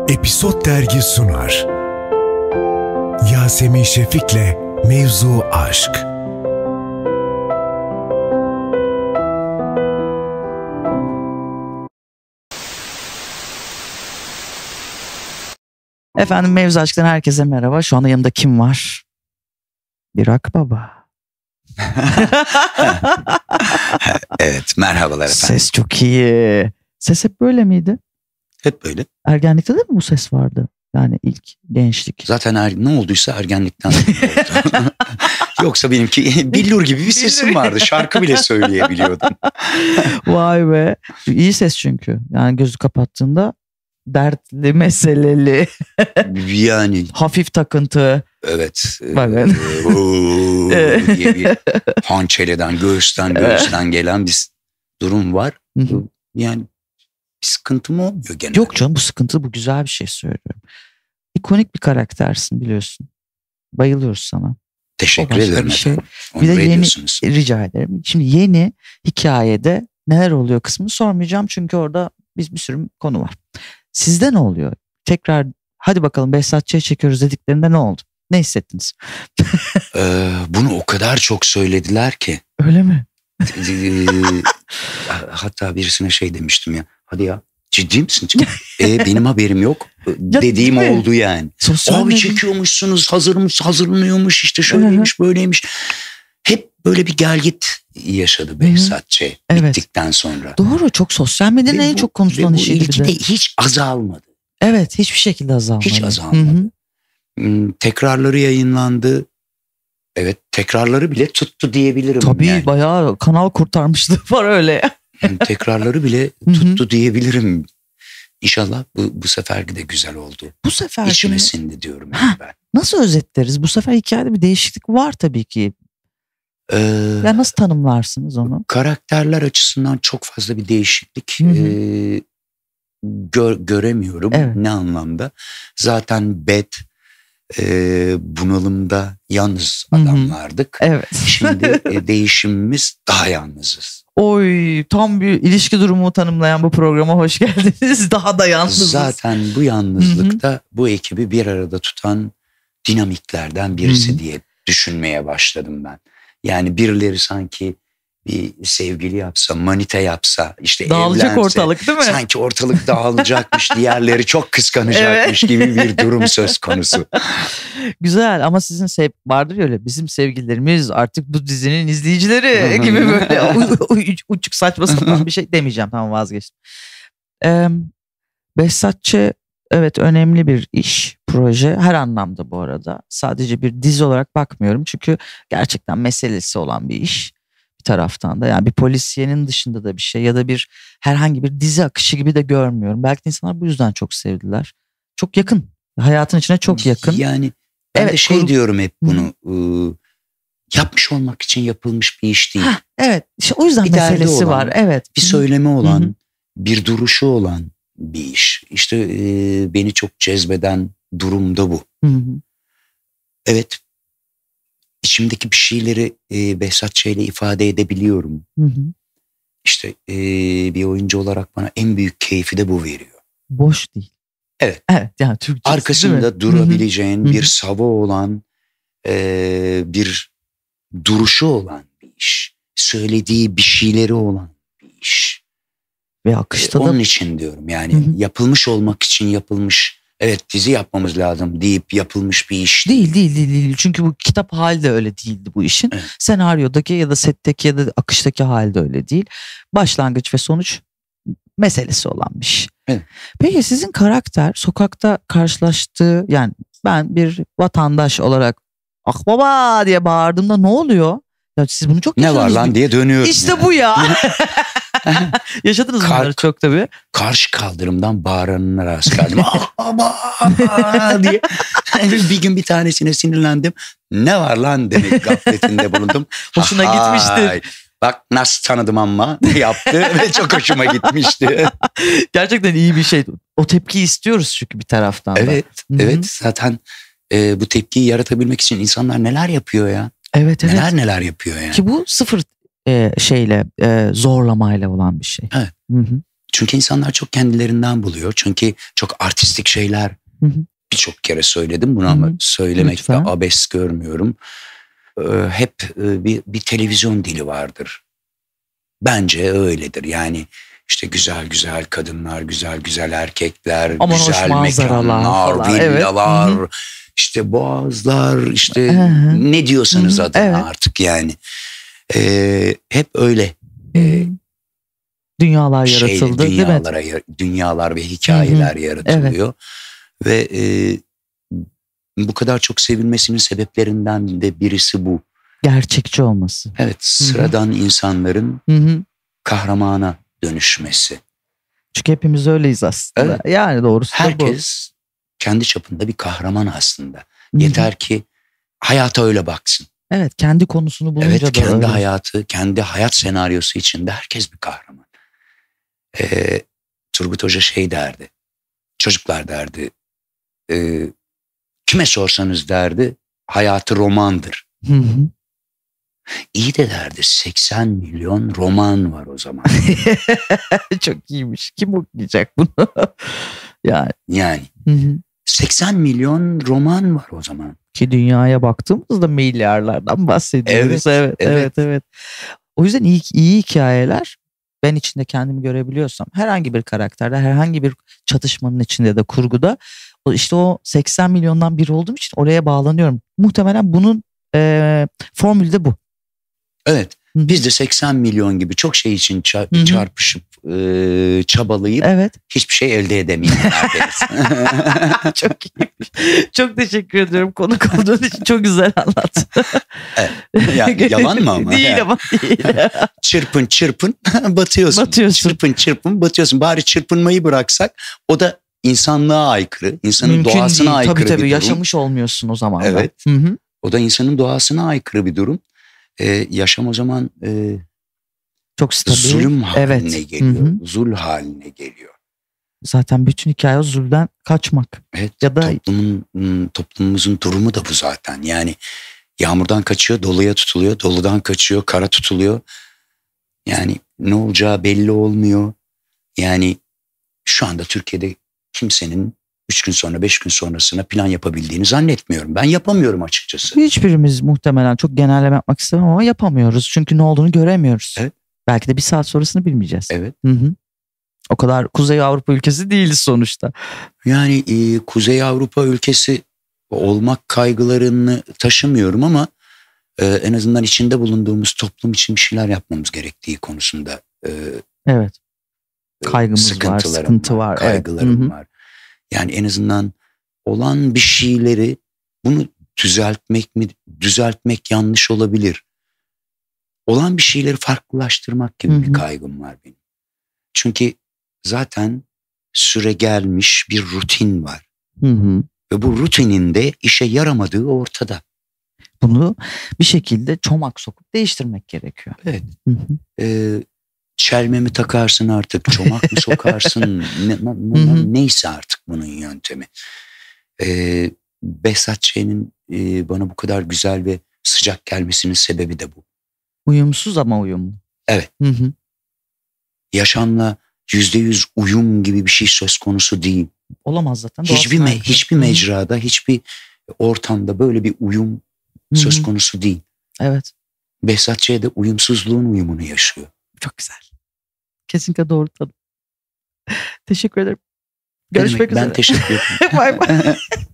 Episod Dergi sunar. Yasemin Şefik'le Mevzu Aşk. Efendim, Mevzu Aşk'tan herkese merhaba. Şu anda yanımda kim var? Bir akbaba. Evet, merhabalar efendim. Ses çok iyi. Ses hep böyle miydi? Hep böyle. Ergenlikte de mi bu ses vardı? Yani ilk gençlik. Zaten ne olduysa ergenlikten oldu. Yoksa benimki billur gibi bir sesim vardı. Şarkı bile söyleyebiliyordum. Vay be. İyi ses çünkü. Yani gözü kapattığında dertli, meseleli. Yani. Hafif takıntı. Evet. Bakın. Diye bir hançereden, göğüsten gelen bir durum var. Yani bir sıkıntı mı olmuyor genelde? Yok canım, bu sıkıntı, bu güzel bir şey söylüyorum. İkonik bir karaktersin, biliyorsun. Bayılıyoruz sana. Teşekkür ederim bir şey. efendim. Bir de yeni, ediyorsunuz. rica ederim. Şimdi yeni hikayede neler oluyor kısmını sormayacağım. Çünkü orada bir sürü konu var. Sizde ne oluyor? Tekrar hadi bakalım Behzat Ç'ye çekiyoruz dediklerinde ne oldu? Ne hissettiniz? Bunu o kadar çok söylediler ki. Öyle mi? Hatta birisine şey demiştim ya. Hadi ya, ciddi misin? Benim haberim yok. Dediğim oldu yani. Abi çekiyormuşsunuz, hazırlanıyormuş, işte şöyleymiş, böyleymiş. Hep böyle bir gelgit yaşadı Behzat Ç. Bittikten sonra. Doğru, çok sosyal medyanın en çok konuşulan işiydi. Bu ilgi de hiç azalmadı. Evet, hiçbir şekilde azalmadı. Hiç azalmadı. Tekrarları yayınlandı. Evet, tekrarları bile tuttu diyebilirim. Tabii yani. Bayağı kanal kurtarmıştı var öyle. Tekrarları bile tuttu diyebilirim. İnşallah bu seferki de güzel oldu. Bu sefer İçime sindi diyorum ben. Nasıl özetleriz? Bu sefer hikayede bir değişiklik var tabii ki. Ya nasıl tanımlarsınız onu? Karakterler açısından çok fazla bir değişiklik göremiyorum. Evet. Ne anlamda? Zaten bunalımda yalnız adamlardık. Evet. Şimdi değişimimiz daha yalnızız. Oy, tam bir ilişki durumu tanımlayan bu programa hoş geldiniz. Daha da yalnızız. Zaten bu yalnızlıkta bu ekibi bir arada tutan dinamiklerden birisi diye düşünmeye başladım ben. Yani birileri sanki bir sevgili yapsa, manita yapsa, işte dağılacak evlense, ortalık değil mi? Sanki ortalık dağılacakmış, diğerleri çok kıskanacakmış gibi bir durum söz konusu. Güzel, ama sizin vardır ya öyle, bizim sevgililerimiz artık bu dizinin izleyicileri gibi böyle uçuk saçma sapan bir şey demeyeceğim, tamam, vazgeçtim. Behzat Ç. Evet, önemli bir iş, proje her anlamda bu arada. Sadece bir dizi olarak bakmıyorum çünkü gerçekten meselesi olan bir iş. Bir taraftan da yani bir polisiyenin dışında da bir şey ya da bir herhangi bir dizi akışı gibi de görmüyorum. Belki de insanlar bu yüzden çok sevdiler. Çok yakın. Hayatın içine çok yakın. Yani ben de diyorum hep bunu. Yapmış olmak için yapılmış bir iş değil. Evet. İşte o yüzden bir meselesi var. Evet. Bir söylemi olan, bir duruşu olan bir iş. İşte beni çok cezbeden durum da bu. Evet. İçimdeki bir şeyleri Behzat Ç. ile ifade edebiliyorum. İşte bir oyuncu olarak bana en büyük keyfi de bu veriyor. Boş değil. Evet. Evet, yani Türkçesi, arkasında durabileceğin bir savı olan, bir duruşu olan bir iş. Söylediği bir şeyleri olan bir iş. Ve akışta onun için diyorum yani yapılmış olmak için yapılmış. Evet, dizi yapmamız lazım deyip yapılmış bir iş değil. Çünkü bu kitap hali de öyle değildi bu işin. Evet. Senaryodaki ya da setteki ya da akıştaki hali de öyle değil. Başlangıç ve sonuç meselesi olan bir şey. Evet. Peki sizin karakter sokakta karşılaştığı, yani ben bir vatandaş olarak akbaba diye bağırdığımda ne oluyor? Ya siz bunu çok ne var lan diye dönüyorum. İşte yani. Bu ya. Yaşadınız bunları çok tabii. Karşı kaldırımdan bağıranına rast geldim. diye. Bir gün bir tanesine sinirlendim. Ne var lan demek gafletinde bulundum. Hoşuna gitmiştir. Bak nasıl tanıdım ama yaptı ve çok hoşuma gitmişti. Gerçekten iyi bir şey. O tepkiyi istiyoruz çünkü bir taraftan da. Evet, zaten bu tepkiyi yaratabilmek için insanlar neler yapıyor ya. Evet. Neler yapıyor yani. Ki bu sıfır zorlamayla olan bir şey. Evet. Çünkü insanlar çok kendilerinden buluyor. Çünkü çok artistik şeyler, birçok kere söyledim bunu ama söylemekte Lütfen. abes görmüyorum. Hep bir televizyon dili vardır. Bence öyledir. Yani işte güzel güzel kadınlar, güzel güzel erkekler, Aman güzel hoş manzaralar mekanlar, falan. villalar, Evet. işte boğazlar, işte Hı-hı. ne diyorsanız adına Evet. artık yani. Hep öyle. Dünyalar yaratıldı, değil mi? Dünyalar ve hikayeler yaratılıyor. Ve bu kadar çok sevilmesinin sebeplerinden de birisi bu. Gerçekçi olması. Evet, sıradan insanların kahramana dönüşmesi. Çünkü hepimiz öyleyiz aslında. Evet. Yani doğrusu herkes kendi çapında bir kahraman aslında. Yeter ki hayata öyle baksın. Evet, kendi konusunu bulunca evet, da kendi öyle. hayatı, kendi hayat senaryosu içinde herkes bir kahraman. Turgut Hoca şey derdi. Çocuklar derdi. Kime sorsanız derdi, hayatı romandır. İyi de derdi, 80 milyon roman var o zaman. Çok iyiymiş. Kim okuyacak bunu? Yani. 80 milyon roman var o zaman. Ki dünyaya baktığımızda milyarlardan bahsediyoruz. Evet. O yüzden iyi hikayeler, ben içinde kendimi görebiliyorsam herhangi bir karakterde, herhangi bir çatışmanın içinde de kurguda işte o 80 milyondan biri olduğum için oraya bağlanıyorum. Muhtemelen bunun formülü de bu. Evet. Biz de 80 milyon gibi çok şey için çarpışıp çabalayıp hiçbir şey elde edemeyenlerdeniz. Çok iyiymiş. Çok teşekkür ediyorum konuk olduğun için. Çok güzel anlattın. Yalan mı ama? Değil ama değil. Çırpın batıyorsun. Çırpın batıyorsun. Bari çırpınmayı bıraksak, o da insanlığa aykırı, insanın mümkün doğasına değil. aykırı bir durum. Yaşamış olmuyorsun o zaman. Evet. O da insanın doğasına aykırı bir durum. Yaşam o zaman çok stabil, zulüm haline geliyor. Zul haline geliyor. Zaten bütün hikaye o zulden kaçmak. Evet. Ya da toplumumuzun durumu da bu zaten. Yani yağmurdan kaçıyor, doluya tutuluyor. Doludan kaçıyor, kara tutuluyor. Yani ne olacağı belli olmuyor. Yani şu anda Türkiye'de kimsenin 3 gün sonra 5 gün sonrasına plan yapabildiğini zannetmiyorum. Ben yapamıyorum açıkçası. Hiçbirimiz muhtemelen, çok genelleme yapmak istemem ama yapamıyoruz. Çünkü ne olduğunu göremiyoruz. Evet. Belki de bir saat sonrasını bilmeyeceğiz. Evet. O kadar Kuzey Avrupa ülkesi değiliz sonuçta. Yani Kuzey Avrupa ülkesi olmak kaygılarını taşımıyorum ama en azından içinde bulunduğumuz toplum için bir şeyler yapmamız gerektiği konusunda evet. Kaygımız var, sıkıntı var. Kaygılarım var. Yani en azından olan bir şeyleri, bunu düzeltmek yanlış olabilir. Olan bir şeyleri farklılaştırmak gibi bir kaygım var benim. Çünkü zaten süre gelmiş bir rutin var. Ve bu rutinin de işe yaramadığı ortada. Bunu bir şekilde çomak sokup değiştirmek gerekiyor. Evet. Çelme mi takarsın artık, çomak mı sokarsın, neyse artık bunun yöntemi. Behzat Ç'nin bana bu kadar güzel ve sıcak gelmesinin sebebi de bu. Uyumsuz ama uyumlu. Evet. Yaşamla %100 uyum gibi bir şey söz konusu değil. Olamaz zaten. Hiçbir mecrada, hiçbir ortamda böyle bir uyum söz konusu değil. Evet. Behzat Ç de uyumsuzluğun uyumunu yaşıyor. Çok güzel. Kesinlikle doğru tanım. Teşekkür ederim. Görüşmek üzere. Ben teşekkür ederim. Bay bay.